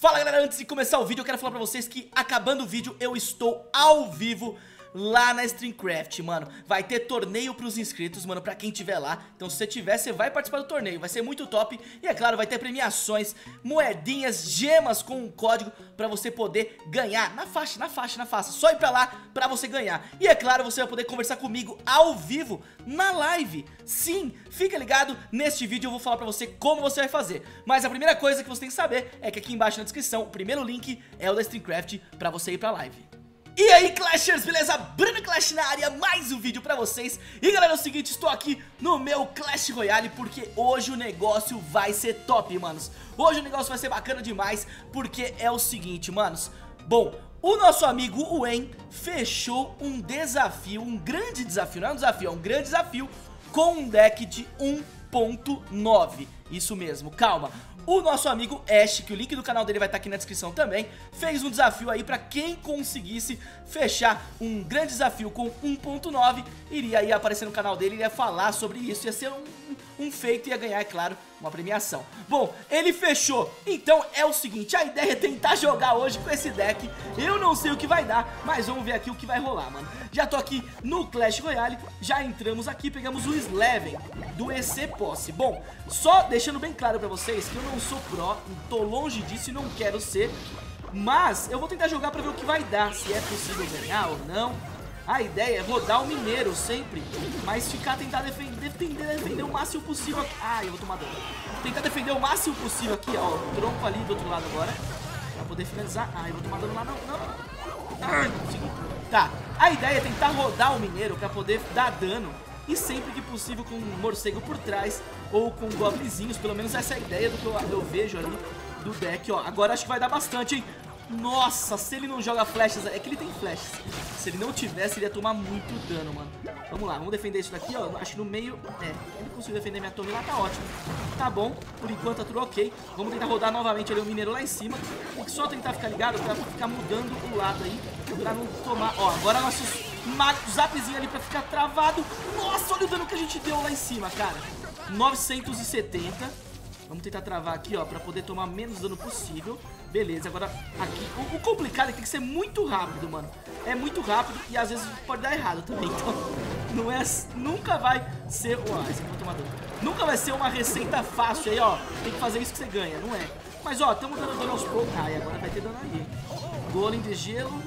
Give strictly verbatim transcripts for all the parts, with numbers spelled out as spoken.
Fala galera, antes de começar o vídeo eu quero falar pra vocês que acabando o vídeo eu estou ao vivo lá na Streamcraft, mano. Vai ter torneio pros inscritos, mano, pra quem tiver lá. Então se você tiver, você vai participar do torneio, vai ser muito top. E é claro, vai ter premiações, moedinhas, gemas com um código pra você poder ganhar na faixa, na faixa, na faixa. Só ir pra lá pra você ganhar. E é claro, você vai poder conversar comigo ao vivo na live. Sim, fica ligado, neste vídeo eu vou falar pra você como você vai fazer. Mas a primeira coisa que você tem que saber é que aqui embaixo na descrição, o primeiro link é o da Streamcraft pra você ir pra live. E aí Clashers, beleza? Bruno Clash na área, mais um vídeo pra vocês. E galera, é o seguinte, estou aqui no meu Clash Royale porque hoje o negócio vai ser top, manos. Hoje o negócio vai ser bacana demais porque é o seguinte, manos. Bom, o nosso amigo Wen fechou um desafio, um grande desafio, não é um desafio, é um grande desafio com um deck de um ponto nove. Isso mesmo, calma. O nosso amigo Ash, que o link do canal dele vai estar aqui na descrição também, fez um desafio aí pra quem conseguisse fechar um grande desafio com um ponto nove, iria aí aparecer no canal dele, iria falar sobre isso, ia ser um, um feito e ia ganhar, é claro, uma premiação. Bom, ele fechou, então é o seguinte, a ideia é tentar jogar hoje com esse deck. Eu não sei o que vai dar, mas vamos ver aqui o que vai rolar, mano. Já tô aqui no Clash Royale, já entramos aqui, pegamos o Sleven do E C Posse. Bom, só deixando bem claro pra vocês que eu não sou pro, tô longe disso e não quero ser, mas eu vou tentar jogar pra ver o que vai dar, se é possível ganhar ou não. A ideia é rodar o mineiro sempre, mas ficar tentar defender, defender, defender o máximo possível aqui. Ah, eu vou tomar dano. Tentar defender o máximo possível aqui, ó, o tronco ali do outro lado agora, pra poder finalizar. Ah, eu vou tomar dano lá, não, não. Ah, consegui. Tá, a ideia é tentar rodar o mineiro pra poder dar dano. E sempre que possível com um morcego por trás ou com goblinzinhos, pelo menos essa é a ideia do que eu, eu vejo ali do deck, ó. Agora acho que vai dar bastante, hein? Nossa, se ele não joga flechas, é que ele tem flechas. Se ele não tivesse, ele ia tomar muito dano, mano. Vamos lá, vamos defender isso daqui, ó. Acho que no meio, é, ele conseguiu defender minha torre lá, tá ótimo. Tá bom, por enquanto tá tudo ok. Vamos tentar rodar novamente ali o mineiro lá em cima. Tem que só tentar ficar ligado pra ficar mudando o lado aí, pra não tomar, ó. Agora nossos zapzinho ali pra ficar travado. Nossa, olha o dano que a gente deu lá em cima, cara. novecentos e setenta. Vamos tentar travar aqui, ó, pra poder tomar menos dano possível. Beleza, agora aqui o, o complicado é que tem que ser muito rápido, mano. É muito rápido e às vezes pode dar errado também. Então, não é, nunca vai ser... Ó, esse aqui eu vou tomar dano. Nunca vai ser uma receita fácil aí, ó. Tem que fazer isso que você ganha, não é? Mas, ó, estamos dando dano aos poucos. Ah, e agora vai ter dano aí, hein? Golem de gelo.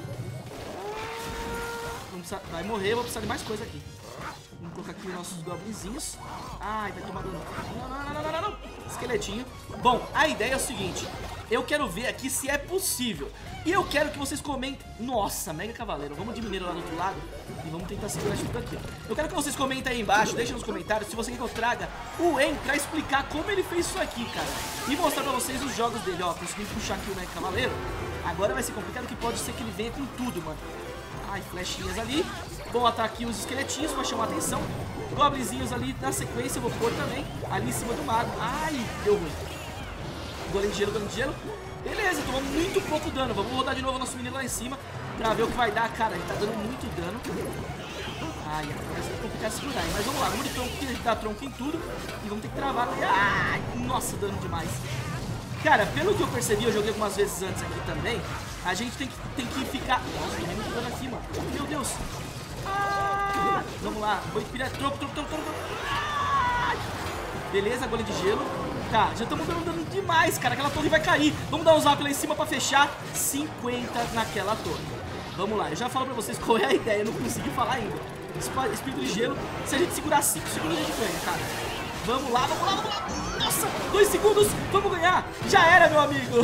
Precisar, vai morrer, eu vou precisar de mais coisa aqui. Vamos colocar aqui os nossos goblinzinhos. Ai, vai tomar dano. Não, não, não, não, não, não. Esqueletinho. Bom, a ideia é o seguinte. Eu quero ver aqui se é possível. E eu quero que vocês comentem. Nossa, mega cavaleiro. Vamos de mineiro lá do outro lado. E vamos tentar segurar isso tudo aqui. Eu quero que vocês comentem aí embaixo. Deixem nos comentários se você quer que eu traga o Wen pra explicar como ele fez isso aqui, cara. E mostrar pra vocês os jogos dele. Ó, consegui puxar aqui o mega cavaleiro. Agora vai ser complicado, que pode ser que ele venha com tudo, mano. Ai, flechinhas ali. Vou atacar aqui os esqueletinhos pra chamar a atenção. Goblinzinhos ali na sequência, eu vou pôr também. Ali em cima do mago. Ai, deu ruim. Golem de gelo, golem de gelo. Beleza, tomamos muito pouco dano. Vamos rodar de novo o nosso menino lá em cima pra ver o que vai dar. Cara, ele tá dando muito dano. Ai, agora vai ser complicado segurar, hein? Mas vamos lá, vamos de tronco, que ele dá tronco em tudo. E vamos ter que travar. Ai, nossa, dano demais. Cara, pelo que eu percebi, eu joguei algumas vezes antes aqui também. A gente tem que, tem que ficar... Nossa, tem muito dano aqui, mano. Meu Deus. Ah, vamos lá. Vou inspirar. Troco, troco, troco, troco. Ah, beleza, golem de gelo. Tá, já estamos dando dano demais, cara. Aquela torre vai cair. Vamos dar um zap lá em cima pra fechar. cinquenta naquela torre. Vamos lá, eu já falo pra vocês qual é a ideia. Eu não consegui falar ainda. Espírito de gelo. Se a gente segurar cinco segundos, a gente ganha, cara. Vamos lá, vamos lá, vamos lá. Nossa, dois segundos. Vamos ganhar. Já era, meu amigo.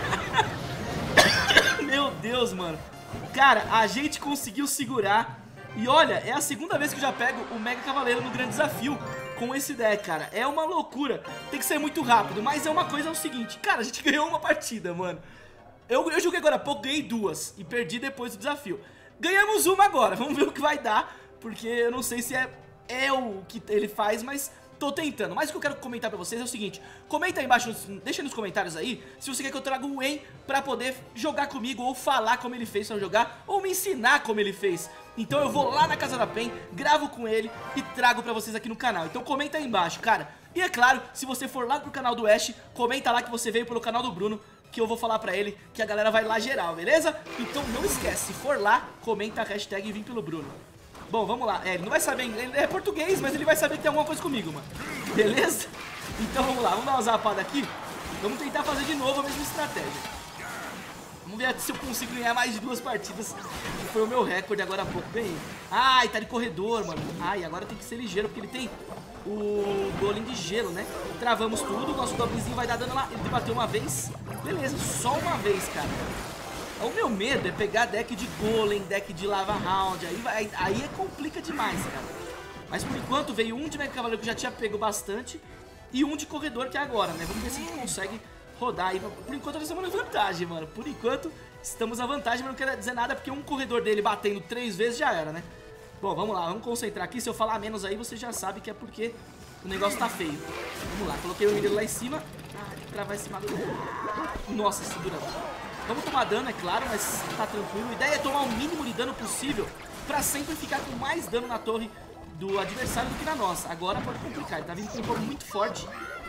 Meu Deus, mano. Cara, a gente conseguiu segurar. E olha, é a segunda vez que eu já pego o Mega Cavaleiro no grande desafio com esse deck, cara. É uma loucura. Tem que ser muito rápido, mas é uma coisa, é o seguinte. Cara, a gente ganhou uma partida, mano. Eu, eu joguei agora há pouco, ganhei duas e perdi depois do desafio. Ganhamos uma agora, vamos ver o que vai dar. Porque eu não sei se é, é o que ele faz, mas... tô tentando, mas o que eu quero comentar pra vocês é o seguinte. Comenta aí embaixo, deixa nos comentários aí se você quer que eu traga o Wen pra poder jogar comigo, ou falar como ele fez pra jogar, ou me ensinar como ele fez. Então eu vou lá na casa da Pen, gravo com ele e trago pra vocês aqui no canal. Então comenta aí embaixo, cara. E é claro, se você for lá pro canal do Ash, comenta lá que você veio pelo canal do Bruno, que eu vou falar pra ele que a galera vai lá geral, beleza? Então não esquece, se for lá, comenta a hashtag Vim pelo Bruno. Bom, vamos lá. É, ele não vai saber, ele é português, mas ele vai saber que tem alguma coisa comigo, mano. Beleza? Então vamos lá, vamos dar uma zapada aqui. Vamos tentar fazer de novo a mesma estratégia. Vamos ver se eu consigo ganhar mais de duas partidas, que foi o meu recorde agora há pouco. Ganhei. Ai, tá de corredor, mano. Ai, agora tem que ser ligeiro, porque ele tem o golem de gelo, né? Travamos tudo, nosso goblinzinho vai dar dano lá. Ele bateu uma vez. Beleza, só uma vez, cara. O meu medo é pegar deck de golem, deck de lava round. Aí, vai, aí é complica demais, cara. Mas por enquanto veio um de mega cavaleiro que já tinha pego bastante e um de corredor que é agora, né? Vamos ver se a gente consegue rodar aí. Por enquanto nós estamos na vantagem, mano. Por enquanto estamos na vantagem, mas não quer dizer nada porque um corredor dele batendo três vezes já era, né? Bom, vamos lá, vamos concentrar aqui. Se eu falar menos aí, você já sabe que é porque o negócio tá feio. Vamos lá, coloquei o mineiro lá em cima. Ah, tem que travar esse maluco. Nossa, segurando. Vamos tomar dano, é claro, mas tá tranquilo. A ideia é tomar o mínimo de dano possível pra sempre ficar com mais dano na torre do adversário do que na nossa. Agora pode complicar, ele tá vindo com um combo muito forte.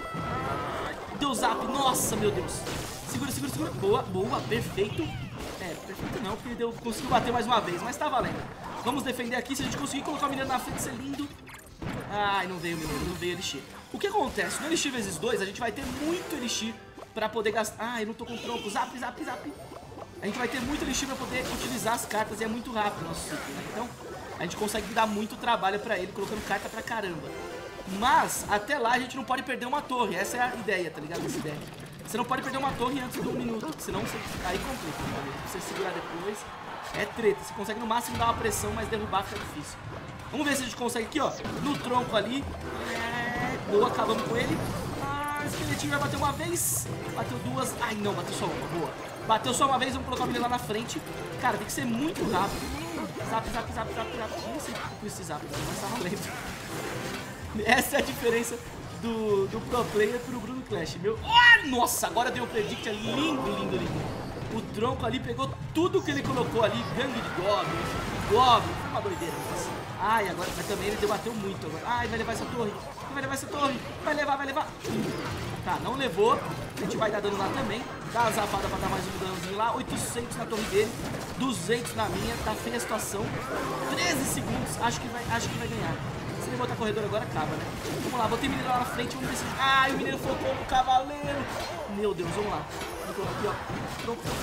Deu zap, nossa, meu Deus. Segura, segura, segura. Boa, boa, perfeito. É, perfeito não, porque ele deu, conseguiu bater mais uma vez, mas tá valendo. Vamos defender aqui, se a gente conseguir colocar o mineiro na frente, isso é lindo. Ai, não veio o mineiro, não veio o elixir. O que acontece? No elixir vezes dois, a gente vai ter muito elixir pra poder gastar... Ah, eu não tô com tronco, zap, zap, zap. A gente vai ter muito elixir pra poder utilizar as cartas e é muito rápido o nosso ciclo, né? Então, a gente consegue dar muito trabalho pra ele, colocando carta pra caramba. Mas, até lá, a gente não pode perder uma torre. Essa é a ideia, tá ligado? Desse deck. Você não pode perder uma torre antes de um minuto, senão você... aí complica, tá? Você segurar depois, é treta. Você consegue no máximo dar uma pressão, mas derrubar fica difícil. Vamos ver se a gente consegue aqui, ó, no tronco ali. É... Boa, acabamos com ele. Ah, esse esqueletinho vai bater uma vez. Bateu duas. Ai, não, bateu só uma. Boa. Bateu só uma vez, vamos colocar o menino lá na frente. Cara, tem que ser muito rápido. Zap, zap, zap, zap, zap. Não sei por esse zap, mas tá valendo. Essa é a diferença do, do pro player pro Bruno Clash, meu. Oh, nossa, agora deu o predict lindo, lindo, lindo. O tronco ali pegou tudo que ele colocou ali. Gangue de Goblin, Goblin, foi uma doideira. Nossa. Ai, agora mas também ele debateu muito agora. Ai, vai levar essa torre, vai levar essa torre. Vai levar, vai levar. Tá, não levou. A gente vai dar dano lá também. Dá uma zapada pra dar mais um danozinho lá. oitocentos na torre dele, duzentos na minha. Tá feia a situação. treze segundos, acho que vai, acho que vai ganhar. Se ele botar corredor agora, acaba, né? Vamos lá, botei o mineiro lá na frente, vamos ver se... Ai, o mineiro focou no cavaleiro. Meu Deus, vamos lá. Vamos aqui, ó. Tronco, tronco,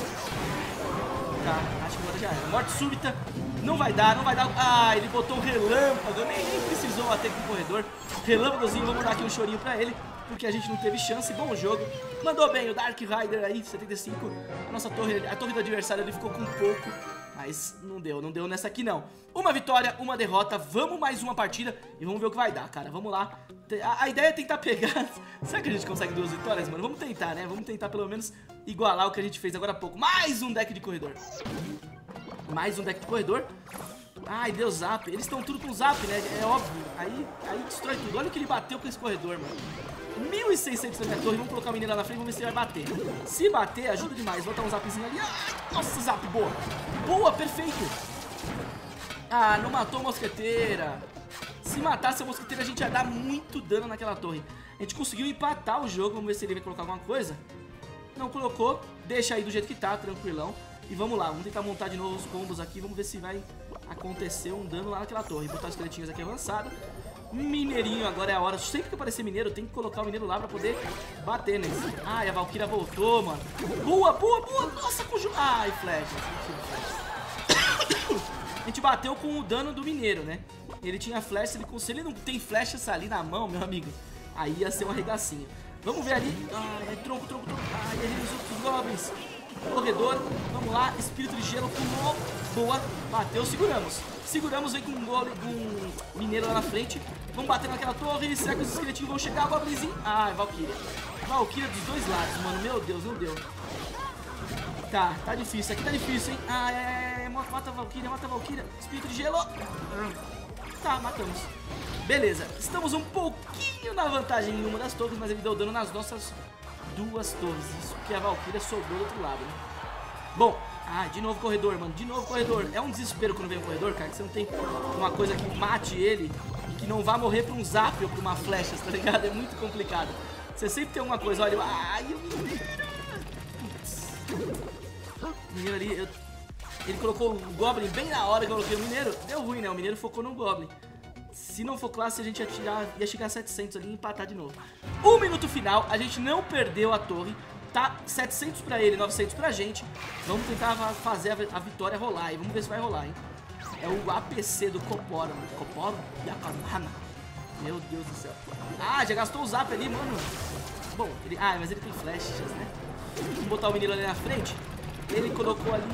tronco. Tá, acho que agora já era. Morte súbita. Não vai dar, não vai dar. Ah, ele botou o relâmpago. Nem, nem precisou bater com o corredor. Relâmpagozinho, vamos dar aqui um chorinho pra ele, porque a gente não teve chance. Bom jogo. Mandou bem o Dark Rider aí, setenta e cinco. A nossa torre, a torre do adversário ele ficou com pouco. Mas não deu, não deu nessa aqui não. Uma vitória, uma derrota, vamos mais uma partida e vamos ver o que vai dar, cara. Vamos lá. A, a ideia é tentar pegar... Será que a gente consegue duas vitórias, mano? Vamos tentar, né? Vamos tentar pelo menos igualar o que a gente fez agora há pouco. Mais um deck de corredor. Mais um deck de corredor. Ai, deu zap. Eles estão tudo com zap, né? É óbvio. Aí, aí destrói tudo. Olha o que ele bateu com esse corredor, mano. mil e seiscentos na minha torre. Vamos colocar o menino lá na frente, vamos ver se ele vai bater. Se bater, ajuda demais. Vou botar um zapzinho ali. Ai, nossa, zap, boa. Boa, perfeito. Ah, não matou a mosqueteira. Se matasse a mosqueteira, a gente ia dar muito dano naquela torre. A gente conseguiu empatar o jogo. Vamos ver se ele vai colocar alguma coisa. Não colocou. Deixa aí do jeito que tá, tranquilão. E vamos lá, vamos tentar montar de novo os combos aqui. Vamos ver se vai acontecer um dano lá naquela torre. Botar os esqueletinhos aqui avançado. Mineirinho, agora é a hora. Sempre que aparecer mineiro, tem que colocar o mineiro lá pra poder bater nesse. Ai, a Valkyria voltou, mano. Boa, boa, boa. Nossa, conjunto. Ai, flecha. A gente bateu com o dano do mineiro, né? Ele tinha flecha, se ele, se ele não tem flechas ali na mão, meu amigo, aí ia ser uma regacinha. Vamos ver ali. Ai, tronco, tronco, tronco. Ai, ali os outros goblins. Corredor, vamos lá, espírito de gelo com boa, bateu, seguramos. Seguramos, vem com um gole, com um mineiro lá na frente. Vamos bater naquela torre, será que os esqueletinhos vão chegar? Goblinzinho, ah, Valkyria. Valkyria dos dois lados, mano, meu Deus, não deu. Tá, tá difícil, aqui tá difícil, hein. Ah, é, é, mata a Valkyria, mata a Valkyria, espírito de gelo. Tá, matamos. Beleza, estamos um pouquinho na vantagem em uma das torres, mas ele deu dano nas nossas duas torres. Isso que a Valkyria sobrou do outro lado, né? Bom, ah, de novo corredor, mano. De novo corredor. É um desespero quando vem o corredor, cara, que você não tem uma coisa que mate ele e que não vá morrer pra um zap ou pra uma flecha, tá ligado? É muito complicado. Você sempre tem alguma coisa, olha, ai, eu... O mineiro ali, eu... ele colocou o Goblin bem na hora que eu coloquei o mineiro. Deu ruim, né? O mineiro focou no Goblin. Se não for classe, a gente ia, tirar, ia chegar a setecentos ali e empatar de novo. Um minuto final, a gente não perdeu a torre. Tá setecentos pra ele, novecentos pra gente. Vamos tentar fazer a vitória rolar e vamos ver se vai rolar, hein? É o A P C do Coporo. Coporo? Yakamana. Meu Deus do céu. Ah, já gastou o zap ali, mano. Bom, ele... ah, mas ele tem flechas, né? Vamos botar o menino ali na frente. Ele colocou ali...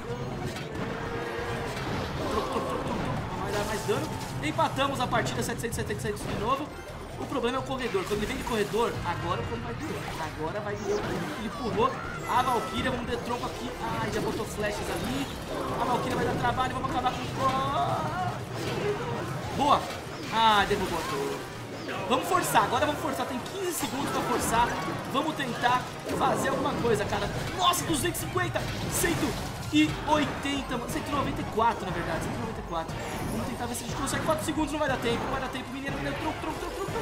Não vai dar mais dano. Empatamos a partida, setecentos e setenta e sete de novo. O problema é o corredor. Quando ele vem de corredor, agora o vai doer. Agora vai doer. Ele empurrou a Valkyria. Vamos ter tronco aqui. Ai, já botou flechas ali. A Valkyria vai dar trabalho. Vamos acabar com... Boa. Ah, derrubou a torre. Vamos forçar. Agora vamos forçar. Tem quinze segundos pra forçar. Vamos tentar fazer alguma coisa, cara. Nossa, duzentos e cinquenta. cento e oitenta. cento e noventa e quatro, na verdade. cento e noventa e quatro. Vamos tentar ver se a gente consegue. quatro segundos. Não vai dar tempo. Não vai dar tempo. Mineiro, mineiro. Tronco, tronco, tronco, tronco.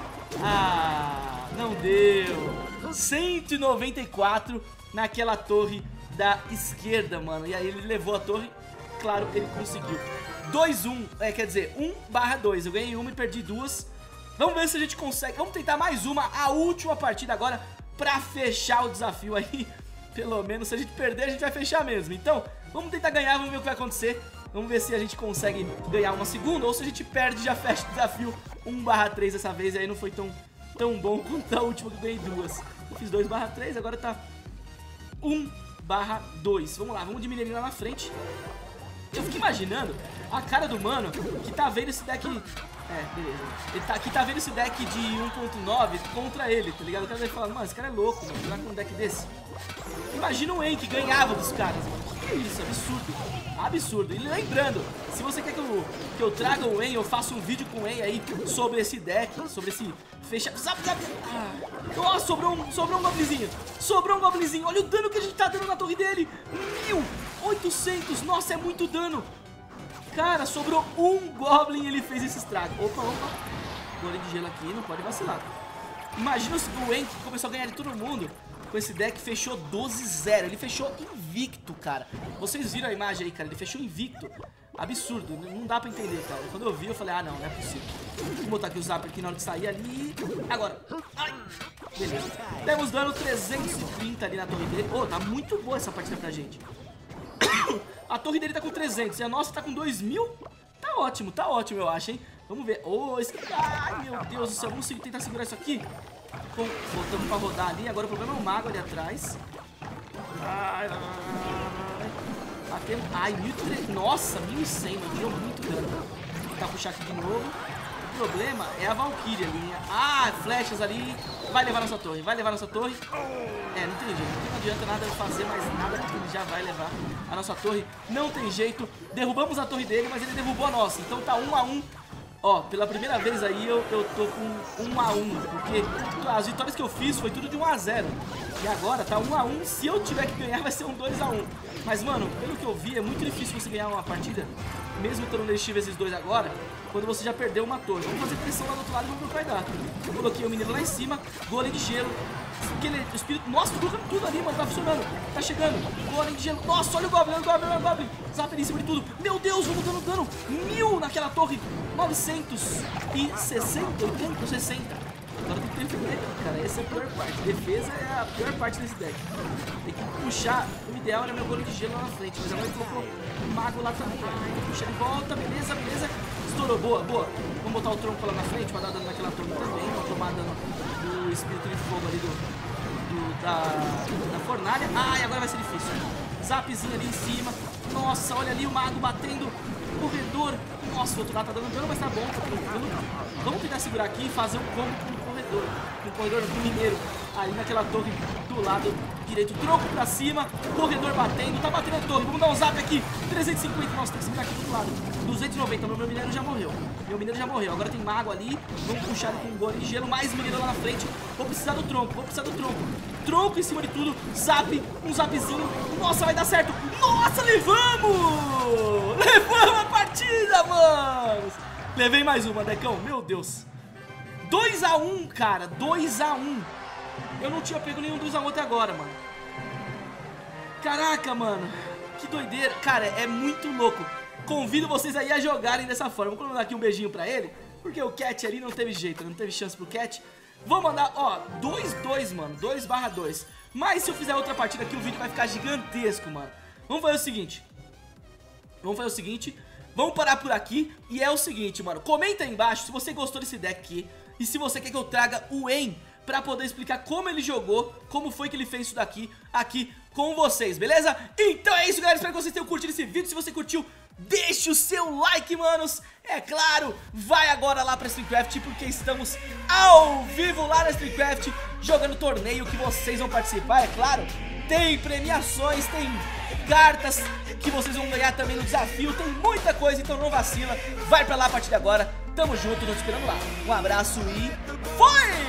Ah, não deu. cento e noventa e quatro naquela torre da esquerda, mano. E aí ele levou a torre. Claro, ele conseguiu. dois a um, é, quer dizer, um barra dois. Eu ganhei uma e perdi duas. Vamos ver se a gente consegue. Vamos tentar mais uma, a última partida agora, pra fechar o desafio aí. Pelo menos, se a gente perder, a gente vai fechar mesmo. Então, vamos tentar ganhar, vamos ver o que vai acontecer. Vamos ver se a gente consegue ganhar uma segunda, ou se a gente perde e já fecha o desafio um barra três dessa vez. E aí não foi tão, tão bom quanto a última que eu ganhei duas. Eu fiz dois barra três, agora tá um barra dois. Vamos lá, vamos de mineirinho lá na frente. Eu fico imaginando a cara do mano que tá vendo esse deck... É, beleza. Ele tá, que tá vendo esse deck de um ponto nove contra ele, tá ligado? O cara vai falar, mano, esse cara é louco, mano, jogar com um deck desse. Imagina o En que ganhava dos caras, mano. Que isso, absurdo. Absurdo. E lembrando, se você quer que eu, que eu traga o En, eu faça um vídeo com o En aí sobre esse deck, sobre esse fecha... Zap, zap. Ah. Oh, sobrou um, sobrou um goblinzinho. Sobrou um goblinzinho. Olha o dano que a gente tá dando na torre dele. mil e oitocentos. Nossa, é muito dano. Cara, sobrou um Goblin e ele fez esse estrago. Opa, opa. Golem de gelo aqui, não pode vacilar. Imagina o En que começou a ganhar de todo mundo. Com esse deck, fechou doze a zero. Ele fechou invicto, cara. Vocês viram a imagem aí, cara? Ele fechou invicto. Absurdo, não dá pra entender, cara. Quando eu vi, eu falei, ah, não, não é possível. Vou botar aqui o zap aqui na hora de sair ali. Agora. Ai. Beleza. Temos dano trezentos e trinta ali na torre dele. Ô, oh, tá muito boa essa partida pra gente. A torre dele tá com trezentos e a nossa tá com dois mil. Tá ótimo, tá ótimo, eu acho, hein? Vamos ver. Oh, esse... Ai, meu Deus do céu. Vamos tentar segurar isso aqui. Bom, botamos pra rodar ali. Agora o problema é o mago ali atrás. Ai, ai, ai. Até... ai, mil e trezentos. Nossa, mil e cem, mano. Deu muito dano. Vou tentar puxar aqui de novo. O problema é a Valkyria ali. Ah, flechas ali. Vai levar nossa torre, vai levar nossa torre. É, não tem jeito, não adianta nada eu fazer mais nada, porque ele já vai levar a nossa torre. Não tem jeito, derrubamos a torre dele, mas ele derrubou a nossa. Então tá um a um. Ó, pela primeira vez aí eu, eu tô com um a um, porque as vitórias que eu fiz foi tudo de um a zero. E agora tá um a um, se eu tiver que ganhar vai ser um dois a um. Mas mano, pelo que eu vi, é muito difícil você ganhar uma partida, mesmo estando legitivo esses dois agora, quando você já perdeu uma torre. Vamos fazer pressão lá do outro lado e vamos ver o que vai dar. Eu coloquei o menino lá em cima, golem de gelo. Aquele espírito... Nossa, tô colocando tudo ali, mano, tá funcionando. Tá chegando, golem de gelo. Nossa, olha o Goblin, olha o Goblin, olha o Goblin. Zap ali em cima de tudo. Meu Deus, vamos dando dano. Mil naquela torre. novecentos e sessenta, oitenta, sessenta. Agora tem que defender, cara. Essa é a pior parte. Defesa é a pior parte desse deck. Tem que puxar. O ideal era meu golem de gelo lá na frente, mas agora ele colocou o mago lá também. Ai, tem que puxar de volta. Beleza, beleza. Estourou. Boa, boa. Vamos botar o tronco lá na frente pra dar dano naquela torre também. Pra tomar dano do espírito de fogo ali do, do da, da fornalha. Ai, agora vai ser difícil. Zapzinho ali em cima. Nossa, olha ali o mago batendo. Corredor. Nossa, o outro lado tá dando dano, mas tá bom, tá tranquilo. Vamos tentar segurar aqui e fazer um combo com o corredor. Com o corredor do mineiro. Ali naquela torre do lado direito. Tronco pra cima. Corredor batendo. Tá batendo a torre. Vamos dar um zap aqui. trezentos e cinquenta. Nossa, tem que segurar aqui do outro lado. duzentos e noventa. Meu mineiro já morreu. Meu mineiro já morreu. Agora tem mago ali. Vamos puxar ele com um golem de gelo. Mais mineiro lá na frente. Vou precisar do tronco. Vou precisar do tronco. Tronco em cima de tudo. Zap. Um zapzinho. Nossa, vai dar certo. Nossa, levamos! Levamos a partida, mano! Levei mais uma, Decão. Meu Deus. dois a um, cara. dois a um. Eu não tinha pego nenhum dois a um até agora, mano. Caraca, mano, que doideira. Cara, é muito louco. Convido vocês aí a jogarem dessa forma. Vou mandar aqui um beijinho pra ele, porque o Cat ali não teve jeito, não teve chance pro Cat. Vou mandar, ó, dois dois, mano, dois barra dois. Mas se eu fizer outra partida aqui, o vídeo vai ficar gigantesco, mano. Vamos fazer o seguinte. Vamos fazer o seguinte. Vamos parar por aqui. E é o seguinte, mano. Comenta aí embaixo se você gostou desse deck aqui. E se você quer que eu traga o En pra poder explicar como ele jogou, como foi que ele fez isso daqui, aqui com vocês, beleza? Então é isso, galera. Espero que vocês tenham curtido esse vídeo. Se você curtiu, deixe o seu like, manos. É claro, vai agora lá pra StreamCraft, porque estamos ao vivo lá na StreamCraft, jogando torneio que vocês vão participar, é claro. Tem premiações, tem cartas que vocês vão ganhar também no desafio. Tem muita coisa, então não vacila. Vai pra lá a partir de agora. Tamo junto, tô te esperando lá. Um abraço e foi!